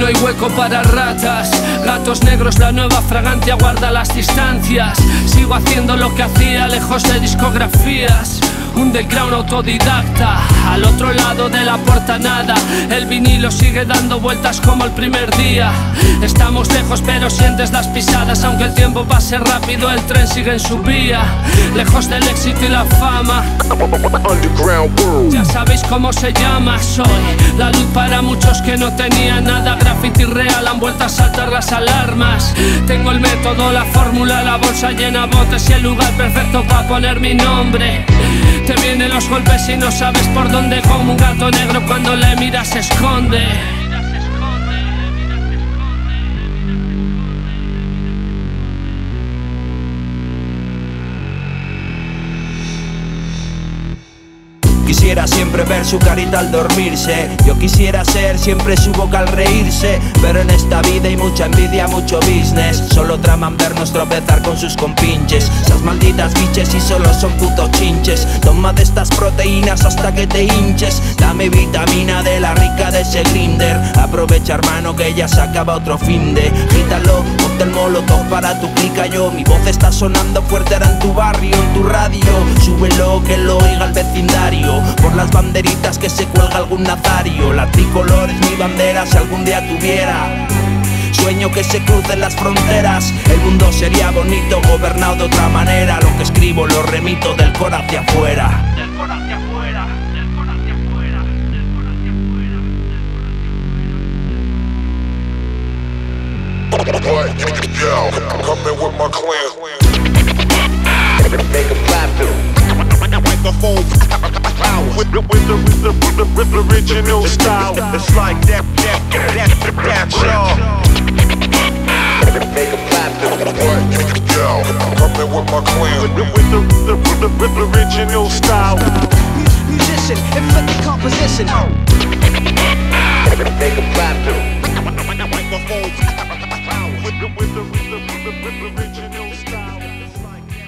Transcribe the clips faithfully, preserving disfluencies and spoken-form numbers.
no hay hueco para ratas. Gatos negros, la nueva fragancia, guarda las distancias. Sigo haciendo lo que hacía, lejos de discografías. Underground autodidacta, al otro lado de la puerta nada. El vinilo sigue dando vueltas como el primer día. Estamos lejos pero sientes las pisadas. Aunque el tiempo pase rápido, el tren sigue en su vía. Lejos del éxito y la fama. Ya sabéis cómo se llama, soy la luz para muchos que no tenían nada. Graffiti real, han vuelto a saltar las alarmas. Tengo el método, la fórmula, la bolsa llena botes y el lugar perfecto para poner mi nombre. Te vienen los golpes y no sabes por dónde. Como un gato negro cuando le miras se esconde. Quisiera siempre ver su carita al dormirse. Yo quisiera ser siempre su boca al reírse. Pero en esta vida hay mucha envidia, mucho business. Solo traman vernos tropezar con sus compinches. Esas malditas biches y solo son putos chinches. Toma de estas proteínas hasta que te hinches. Dame vitamina de la rica de ese grinder. Aprovecha hermano que ya se acaba otro fin de. Gítalo, ponte el molotov para tu clica yo. Mi voz está sonando fuerte ahora en tu barrio, en tu radio. Súbelo que lo oiga el vecindario. Por las banderitas que se cuelga algún nazario. La tricolor es mi bandera si algún día tuviera. Sueño que se crucen las fronteras. El mundo sería bonito gobernado de otra manera. Lo que escribo lo remito del cor hacia afuera. Del cor hacia afuera, del cor hacia afuera, del cor hacia afuera, del cor hacia afuera. Come in with my clan. Make 'em clap to. Microphone power with the, with the, with the, with the, with the original style. It's like that, that, that, that, y'all. Make 'em clap to. Yo, come in with my clan. With the, with the, with the, with the, with the original style. Musician, inflict the composition. Make 'em clap to. Microphone power with the, with the, with the, with the, with the original style. It's like that.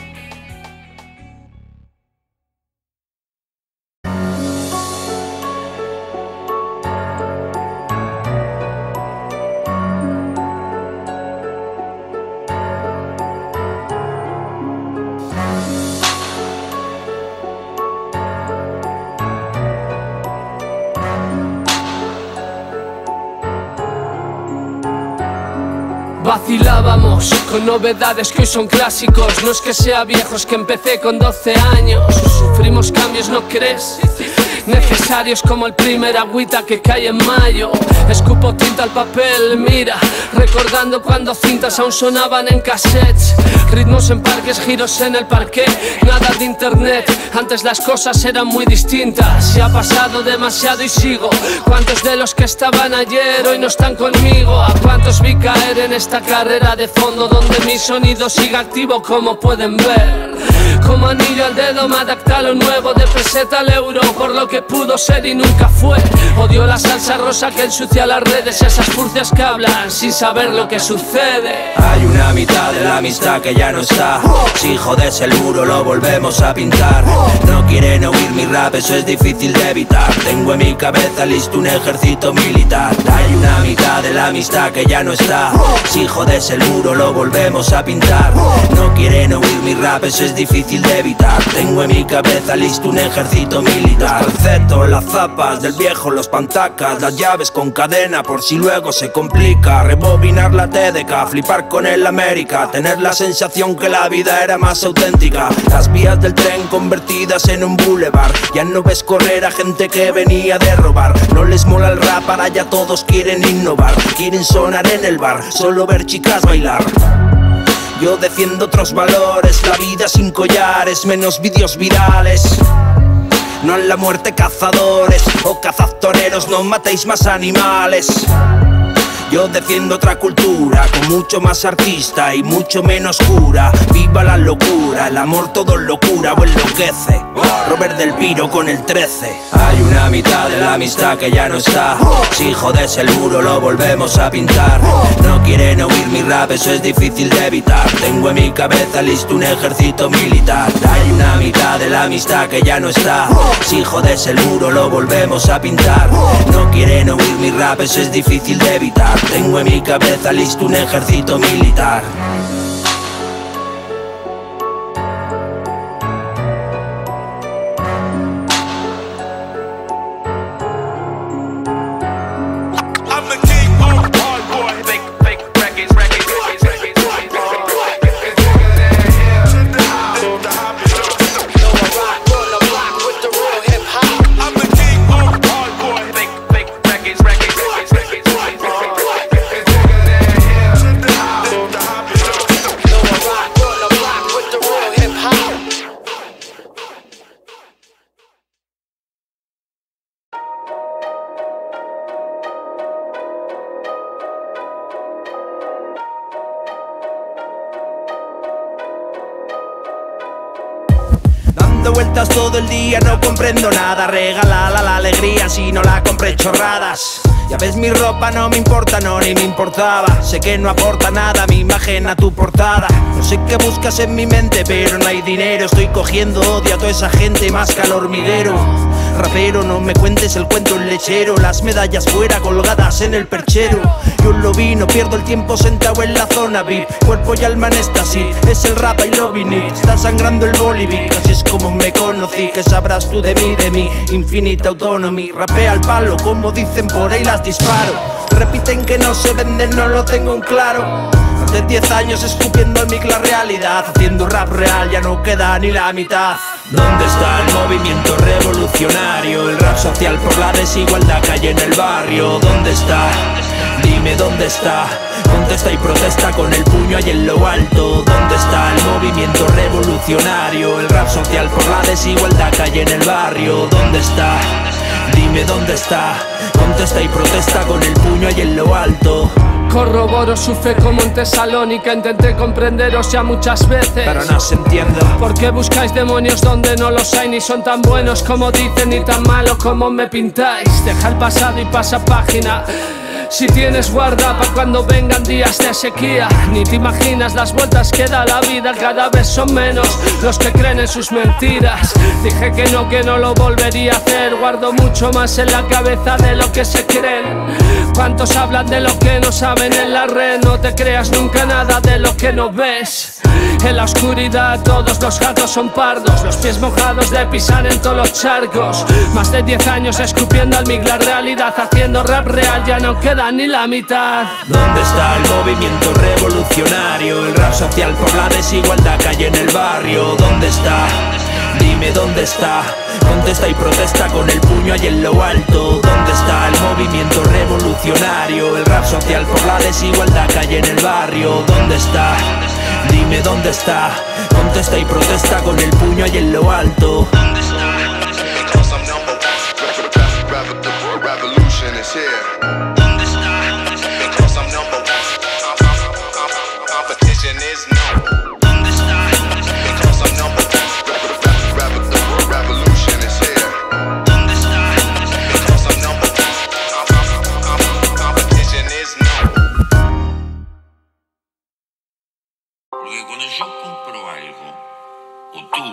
Vacilábamos con novedades que hoy son clásicos. No es que sea viejo, es que empecé con doce años. Sufrimos cambios, ¿no crees? Necesarios como el primer agüita que cae en mayo. Escupo tinta al papel, mira, recordando cuando cintas aún sonaban en cassettes. Ritmos en parques, giros en el parqué. Nada de internet, antes las cosas eran muy distintas. Se ha pasado demasiado y sigo. ¿Cuántos de los que estaban ayer hoy no están conmigo? ¿A cuántos vi caer en esta carrera de fondo donde mi sonido sigue activo como pueden ver? Como anillo al dedo me adapta a lo nuevo, de peseta al euro, por lo que pudo ser y nunca fue. Odio la salsa rosa que ensucia las redes, esas furcias que hablan sin saber lo que sucede. Hay una mitad de la amistad que ya no está. Si jodes el muro lo volvemos a pintar. No quieren oír mi rap, eso es difícil de evitar. Tengo en mi cabeza listo un ejército militar. Hay una mitad de la amistad que ya no está. Si jodes el muro lo volvemos a pintar. No quieren oír mi rap, eso es difícil de evitar. Tengo en mi cabeza listo un ejército militar. Los calcetos, las zapas del viejo, los pantacas, las llaves con cadena por si luego se complica. Rebobinar la T D K, flipar con el América, tener la sensación que la vida era más auténtica. Las vías del tren convertidas en un boulevard. Ya no ves correr a gente que venía de robar. No les mola el rap, ahora ya todos quieren innovar. Quieren sonar en el bar, solo ver chicas bailar. Yo defiendo otros valores, la vida sin collares, menos vídeos virales. No en la muerte cazadores o cazad toreros, no matéis más animales. Yo defiendo otra cultura, con mucho más artista y mucho menos cura. Viva la locura, el amor todo locura o enloquece. Robert del Piro con el trece. Hay una mitad de la amistad que ya no está. Si jodes el muro lo volvemos a pintar. No quieren oír mi rap, eso es difícil de evitar. Tengo en mi cabeza listo un ejército militar. Hay una mitad de la amistad que ya no está. Si jodes el muro lo volvemos a pintar. No quieren oír mi rap, eso es difícil de evitar. Tengo en mi cabeza listo un ejército militar. Dando vueltas todo el día, no comprendo nada. Regálala la alegría si no la compré chorradas. Ya ves, mi ropa no me importa, no, ni me importaba. Sé que no aporta nada mi imagen a tu portada. No sé qué buscas en mi mente, pero no hay dinero. Estoy cogiendo odio a toda esa gente más que al hormiguero. Rapero, no me cuentes el cuento el lechero. Las medallas fuera colgadas en el perchero. Yo lo vi, no pierdo el tiempo sentado en la zona V I P. Cuerpo y alma en éxtasis, es el rap I love it. Está sangrando el bolivic, así es como me conocí. Que sabrás tú de mí, de mí, Infinite Autonomy. Rapea al palo, como dicen por ahí las disparo. Repiten que no se venden, no lo tengo en claro. Hace diez años escupiendo en mi la realidad. Haciendo rap real ya no queda ni la mitad. ¿Dónde está el movimiento revolucionario? El rap social por la desigualdad que hay en el barrio. ¿Dónde está? Dime dónde está. Contesta y protesta con el puño ahí en lo alto. ¿Dónde está el movimiento revolucionario? El rap social por la desigualdad que hay en el barrio. ¿Dónde está? Dime dónde está. Contesta y protesta con el puño ahí en lo alto. Corroboro su fe como en Tesalónica. Intenté comprenderos ya muchas veces, pero no se entiende. ¿Por qué buscáis demonios donde no los hay? Ni son tan buenos como dicen, ni tan malos como me pintáis. Deja el pasado y pasa página. Si tienes guarda pa' cuando vengan días de sequía. Ni te imaginas las vueltas que da la vida. Cada vez son menos los que creen en sus mentiras. Dije que no, que no lo volvería a hacer. Guardo mucho más en la cabeza de lo que se creen. ¿Cuántos hablan de lo que no saben en la red? No te creas nunca nada de lo que no ves. En la oscuridad todos los gatos son pardos. Los pies mojados de pisar en todos los charcos. Más de diez años escupiendo al mig la realidad. Haciendo rap real ya no queda ni la mitad. ¿Dónde está el movimiento revolucionario? El rap social por la desigualdad que hay en el barrio. ¿Dónde está? Dime dónde está. Contesta y protesta con el puño ahí en lo alto. ¿Dónde está el movimiento revolucionario? El rap social por la desigualdad que hay en el barrio. ¿Dónde está? Dime dónde está. Contesta y protesta con el puño ahí en lo alto. ¿Dónde está? Revolution is here. ¿Dónde está? Because I'm number one. Competition is no. ¿Dónde está? Because I'm number one. Revolution is here. ¿Dónde está? Because I'm number one. Competition is no. Porque cuando yo compro algo, o tú,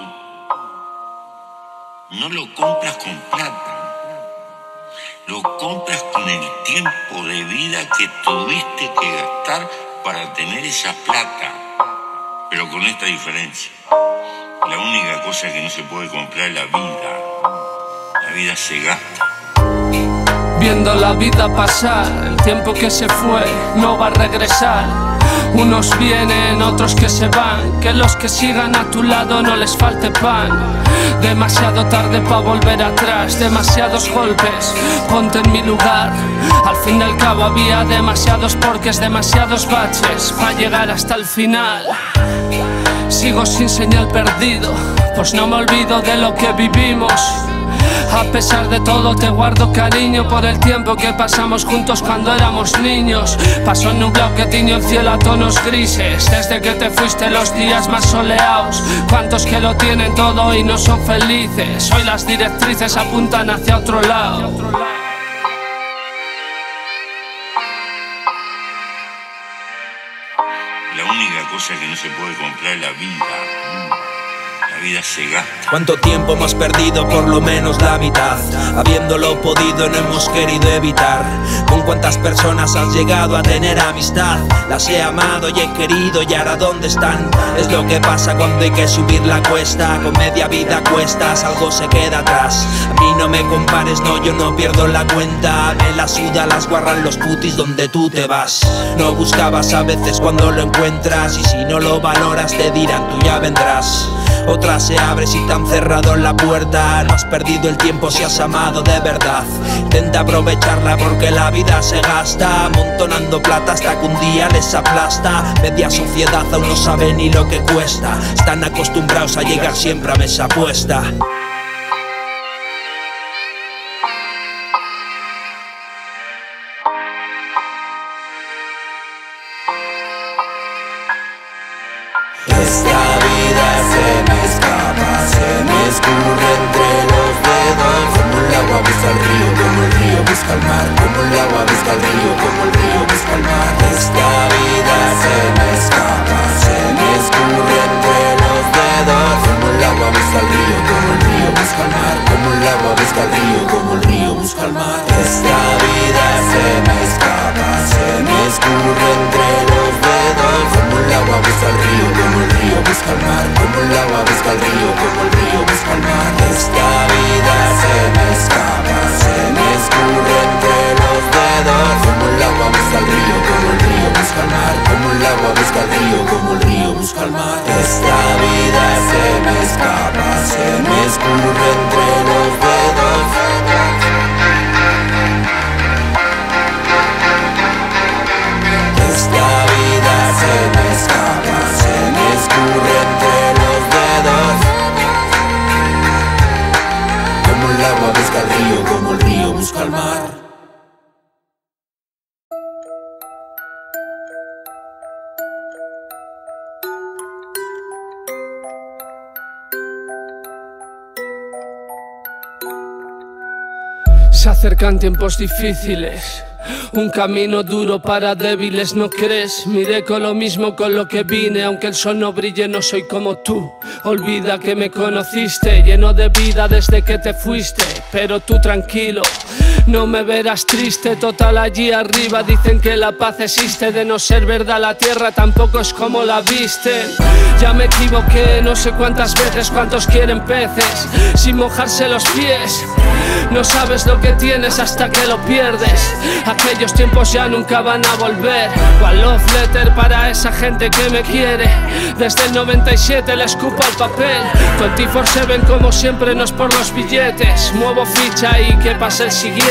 no lo compras con plata. Lo compras con el tiempo de vida que tuviste que gastar para tener esa plata. Pero con esta diferencia. La única cosa que no se puede comprar es la vida. La vida se gasta. Viendo la vida pasar, el tiempo que se fue no va a regresar. Unos vienen, otros que se van. Que los que sigan a tu lado no les falte pan. Demasiado tarde pa' volver atrás. Demasiados golpes, ponte en mi lugar. Al fin y al cabo había demasiados porques, demasiados baches pa' llegar hasta el final. Sigo sin señal perdido, pues no me olvido de lo que vivimos. A pesar de todo te guardo cariño por el tiempo que pasamos juntos cuando éramos niños. Paso nublado que tiñó el cielo a tonos grises. Desde que te fuiste los días más soleados. Cuántos que lo tienen todo y no son felices. Hoy las directrices apuntan hacia otro lado. La única cosa que no se puede comprar es la vida. La vida se gasta. ¿Cuánto tiempo hemos perdido? Por lo menos la mitad. Habiéndolo podido no hemos querido evitar. ¿Con cuántas personas has llegado a tener amistad? Las he amado y he querido y ahora ¿dónde están? Es lo que pasa cuando hay que subir la cuesta. Con media vida a cuestas algo se queda atrás. A mí no me compares, no, yo no pierdo la cuenta. Me la suda, las guarran los putis donde tú te vas. No buscabas a veces cuando lo encuentras. Y si no lo valoras te dirán tú ya vendrás. Otra se abre si te han cerrado la puerta. No has perdido el tiempo si has amado de verdad. Intenta aprovecharla porque la vida se gasta, amontonando plata hasta que un día les aplasta. Media sociedad aún no sabe ni lo que cuesta. Están acostumbrados a llegar siempre a mesa puesta. Esta vida se me escapa, se me escurre entre los dedos. Como el agua busca el río, como el río busca el mar. Como el agua busca el río, como el río busca el mar. Esta vida se me escapa, se me escurre entre los dedos. Como el agua busca el río, como el río busca el mar. Como el agua busca el río, como el río busca el mar. Esta vida se me escapa, se me escurre entre los dedos. Como el agua busca el río, como el río busca el mar. Como el agua busca el río, como el río busca el mar. Esta vida se me escapa, se me escurre entre los dedos. Como el agua busca el río, como el río busca el mar. Como el agua busca el río, como el río busca el mar. Esta vida se me escapa, se me escurre entre los dedos. Esta vida se me escapa, se me escurre entre los dedos. Como el agua busca el río, como el río busca el mar. Se acercan tiempos difíciles, un camino duro para débiles, ¿no crees? Miré con lo mismo con lo que vine, aunque el sol no brille no soy como tú. Olvida que me conociste, lleno de vida desde que te fuiste. Pero tú tranquilo, no me verás triste. Total allí arriba dicen que la paz existe. De no ser verdad la tierra tampoco es como la visten. Ya me equivoqué no sé cuántas veces, cuántos quieren peces sin mojarse los pies. No sabes lo que tienes hasta que lo pierdes. Aquellos tiempos ya nunca van a volver. Cual love letter para esa gente que me quiere. Desde el noventa y siete le escupo al papel. veinticuatro siete como siempre, no es por los billetes. Muevo ficha y que pase el siguiente.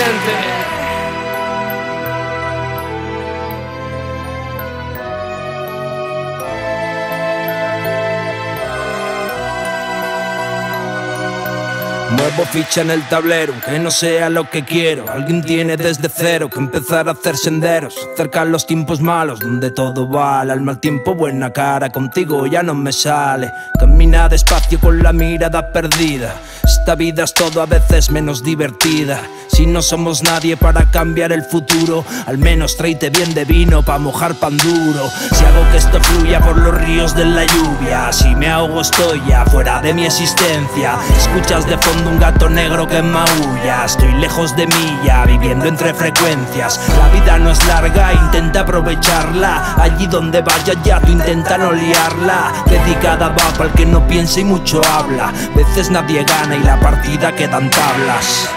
Muevo ficha en el tablero, que no sea lo que quiero. Alguien tiene desde cero que empezar a hacer senderos. Acercar los tiempos malos, donde todo vale. Al mal tiempo buena cara, contigo ya no me sale. Camina despacio con la mirada perdida. Esta vida es todo a veces menos divertida. Si no somos nadie para cambiar el futuro, al menos tráete bien de vino pa' mojar pan duro. Si hago que esto fluya por los ríos de la lluvia, si me ahogo estoy ya fuera de mi existencia. Escuchas de fondo un gato negro que maulla. Estoy lejos de mí ya, viviendo entre frecuencias. La vida no es larga, intenta aprovecharla. Allí donde vaya ya, tú intenta no liarla. Dedicada va pa'l que no piensa y mucho habla. Veces nadie gana y la partida quedan tablas.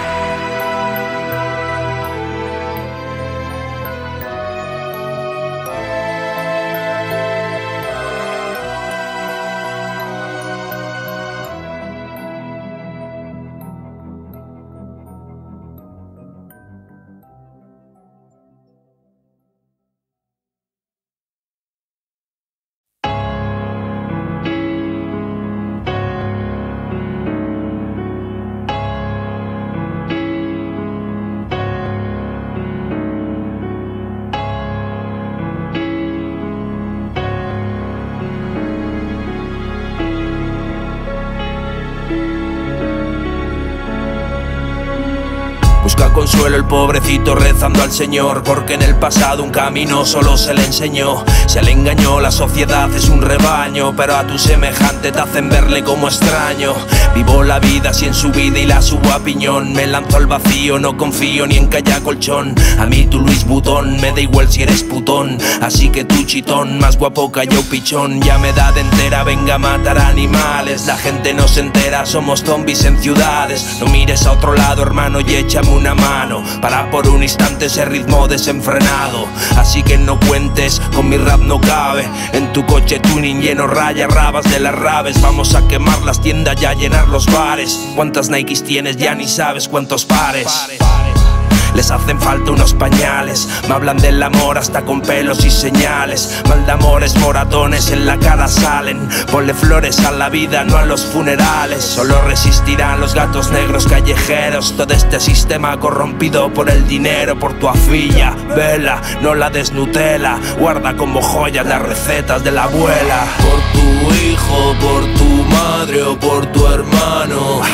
buscaba consuelo el pobrecito rezando al Señor, porque en el pasado un camino solo se le enseñó. Se le engañó, la sociedad es un rebaño, pero a tu semejante te hacen verle como extraño. Vivo la vida así en su vida y la subo a piñón. Me lanzo al vacío, no confío ni en que haya colchón. A mí tu Luis Butón, me da igual si eres putón. Así que tú chitón, más guapo que yo pichón. Ya me da de entera, venga a matar animales. La gente no se entera, somos zombies en ciudades. No mires a otro lado, hermano, y échame una mano. Para por un instante ese ritmo desenfrenado. Así que no cuentes, con mi rap no cabe. En tu coche tuning lleno raya, rabas de las raves. Vamos a quemar las tiendas y a llenar los bares. ¿Cuántas Nikes tienes? Ya ni sabes cuántos pares. Les hacen falta unos pañales. Me hablan del amor hasta con pelos y señales. Mal de amores, moratones en la cara salen. Ponle flores a la vida, no a los funerales. Solo resistirán los gatos negros callejeros. Todo este sistema corrompido por el dinero. Por tu afilla, vela, no la desnutela. Guarda como joyas las recetas de la abuela. Por tu hijo, por tu madre o por tu hermano.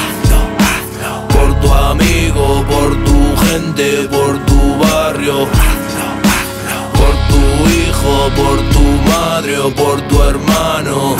Por tu amigo, por tu gente, por tu barrio. Por tu hijo, por tu madre o por tu hermano.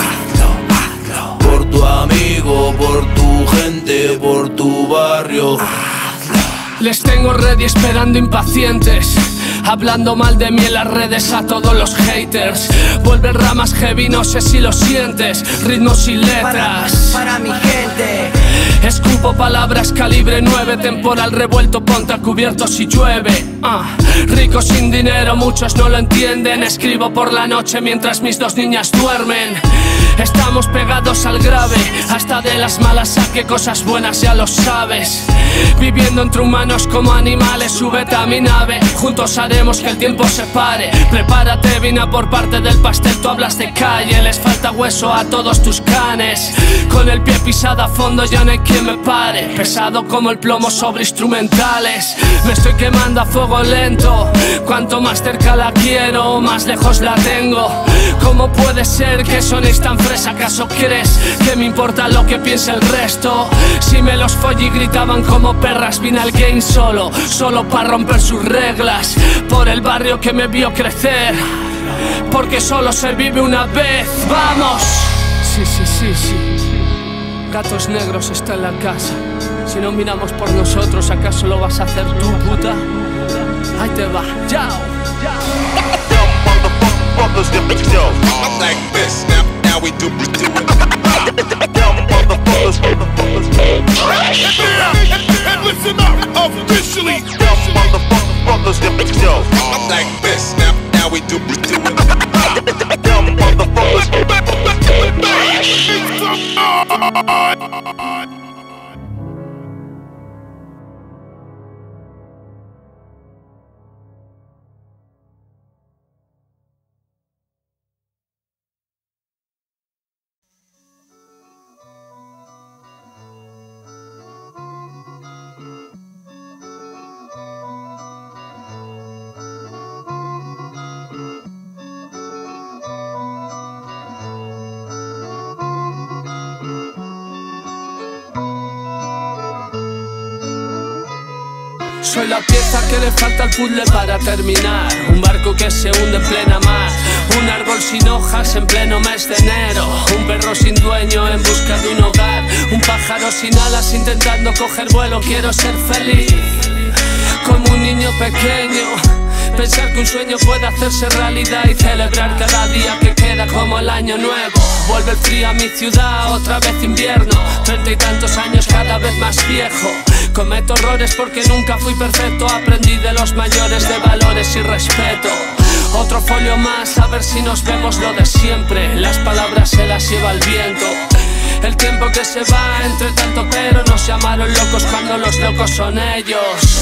Por tu amigo, por tu gente, por tu barrio. Les tengo ready esperando impacientes, hablando mal de mí en las redes a todos los haters. Vuelven ramas heavy, no sé si lo sientes. Ritmos y letras para, para mi gente. Escupo palabras calibre nueve. Temporal revuelto, ponte a cubierto si llueve. uh. Rico sin dinero, muchos no lo entienden. Escribo por la noche mientras mis dos niñas duermen. Estamos pegados al grave, hasta de las malas saqué cosas buenas, ya lo sabes. Viviendo entre humanos como animales, súbete a mi nave. Juntos haremos que el tiempo se pare. Prepárate, vina por parte del pastel. Tú hablas de calle, les falta hueso a todos tus canes. Con el pie pisado a fondo ya no hay quien me pare. Pesado como el plomo sobre instrumentales. Me estoy quemando a fuego lento. Cuanto más cerca la quiero, más lejos la tengo. ¿Cómo puede ser que sonéis tan fresa? ¿Acaso crees que me importa lo que piense el resto? Si me los follé y gritaban como perras, vine al game solo, solo para romper sus reglas. Por el barrio que me vio crecer, porque solo se vive una vez. ¡Vamos! Sí, sí, sí, sí. Gatos negros está en la casa. Si no miramos por nosotros, ¿acaso lo vas a hacer tú, puta? Ahí te va, chao. Motherfuckers, yo, I'm like this, now, now we do, do it. Dumb motherfuckers, motherfuckers. And listen up, officially. Dumb motherfuckers, yo, I'm like this, now, now we do, do it. Dumb motherfuckers. Soy la pieza que le falta al puzzle para terminar. Un barco que se hunde en plena mar. Un árbol sin hojas en pleno mes de enero. Un perro sin dueño en busca de un hogar. Un pájaro sin alas intentando coger vuelo. Quiero ser feliz como un niño pequeño. Pensar que un sueño puede hacerse realidad y celebrar cada día que queda como el año nuevo. Vuelve el frío a mi ciudad, otra vez invierno. Treinta y tantos años, cada vez más viejo. Cometo errores porque nunca fui perfecto. Aprendí de los mayores de valores y respeto. Otro folio más, a ver si nos vemos lo de siempre. Las palabras se las lleva el viento. El tiempo que se va entre tanto pero. Nos llamaron locos cuando los locos son ellos.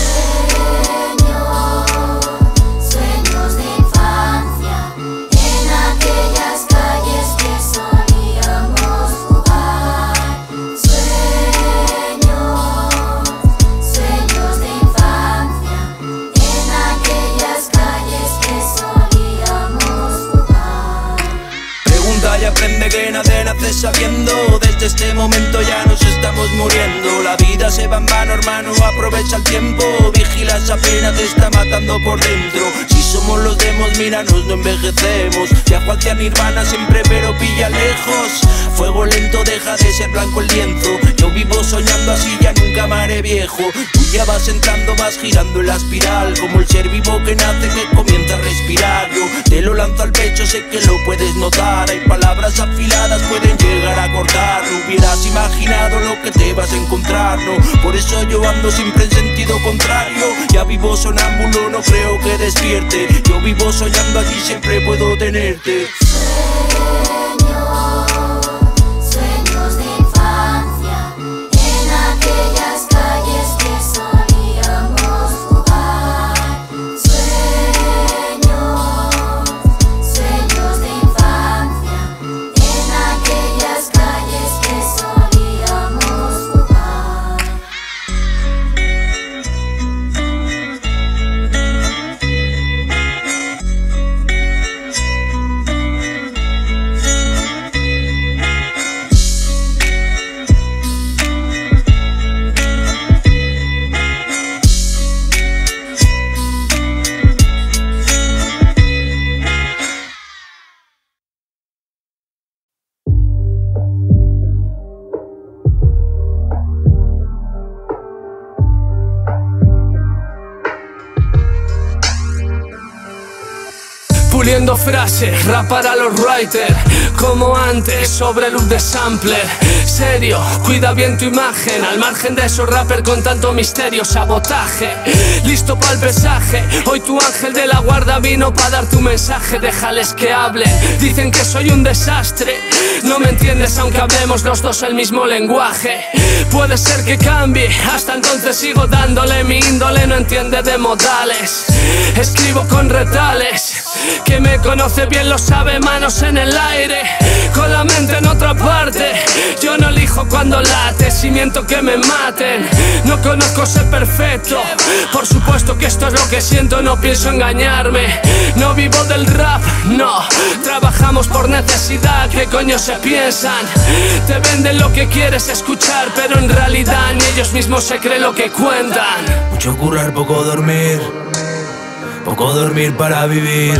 y aprende que nadie nace sabiendo. Desde este momento ya nos estamos muriendo. La vida se va en vano, hermano, aprovecha el tiempo. Vigila esa pena, te está matando por dentro. Si somos los demos, míranos, no envejecemos. Viajo hacia Nirvana siempre, pero pilla lejos. Fuego lento, deja de ser blanco el lienzo. Yo vivo soñando así, ya nunca me haré viejo. Tú ya vas entrando, vas girando en la espiral, como el ser vivo que nace, que comienza a respirar. Yo te lo lanzo al pecho, sé que lo puedes notar. Hay palabras afiladas, pueden llegar a cortar. No hubieras imaginado lo que te vas a encontrar, no. Por eso yo ando siempre en sentido contrario. Ya vivo sonámbulo, no creo que despierte. Yo vivo soñando, allí siempre puedo tenerte. Puliendo frases, rap para los writers. Como antes, sobre luz de sampler. Serio, cuida bien tu imagen. Al margen de esos rappers con tanto misterio, sabotaje. Listo para el pesaje. Hoy tu ángel de la guarda vino para dar tu mensaje. Déjales que hablen, dicen que soy un desastre. No me entiendes aunque hablemos los dos el mismo lenguaje. Puede ser que cambie, hasta entonces sigo dándole. Mi índole no entiende de modales. Escribo con retales. Que me conoce bien lo sabe, manos en el aire, con la mente en otra parte. Yo no elijo cuando late, si miento que me maten. No conozco ser perfecto, por supuesto que esto es lo que siento. No pienso engañarme, no vivo del rap, no. Trabajamos por necesidad, ¿qué coño se piensan? Te venden lo que quieres escuchar, pero en realidad ni ellos mismos se creen lo que cuentan. Mucho currar, poco dormir. Poco dormir para vivir,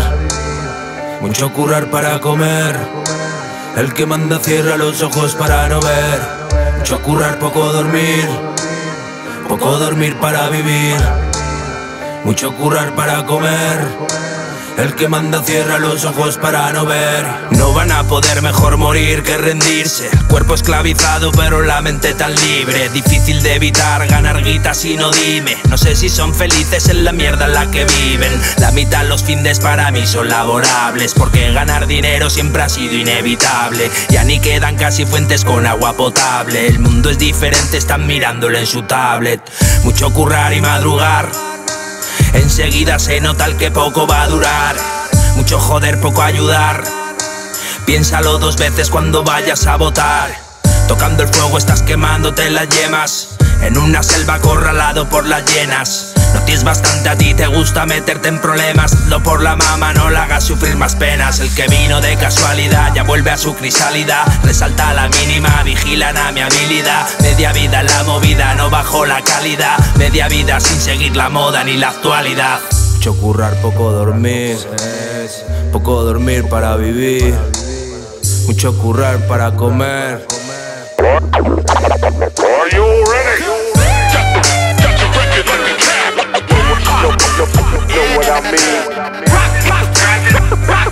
mucho currar para comer. El que manda cierra los ojos para no ver. Mucho currar, poco dormir. Poco dormir para vivir, mucho currar para comer. El que manda cierra los ojos para no ver. No van a poder, mejor morir que rendirse. El cuerpo esclavizado pero la mente tan libre. Difícil de evitar ganar guitas y no dime. No sé si son felices en la mierda en la que viven. La mitad los findes para mí son laborables, porque ganar dinero siempre ha sido inevitable. Ya ni quedan casi fuentes con agua potable. El mundo es diferente, están mirándolo en su tablet. Mucho currar y madrugar, enseguida se nota el que poco va a durar. Mucho joder, poco ayudar. Piénsalo dos veces cuando vayas a votar. Tocando el fuego estás quemándote las yemas, en una selva acorralado por las hienas. No tienes bastante, a ti te gusta meterte en problemas. Hazlo por la mama, no la hagas sufrir más penas. El que vino de casualidad ya vuelve a su crisálida. Resalta la mínima, vigilan a mi habilidad. Media vida en la movida, no bajo la calidad. Media vida sin seguir la moda ni la actualidad. Mucho currar, poco dormir. Poco dormir para vivir, mucho currar para comer. Are you ready? Know what I mean? Rock, rock, rock, rock.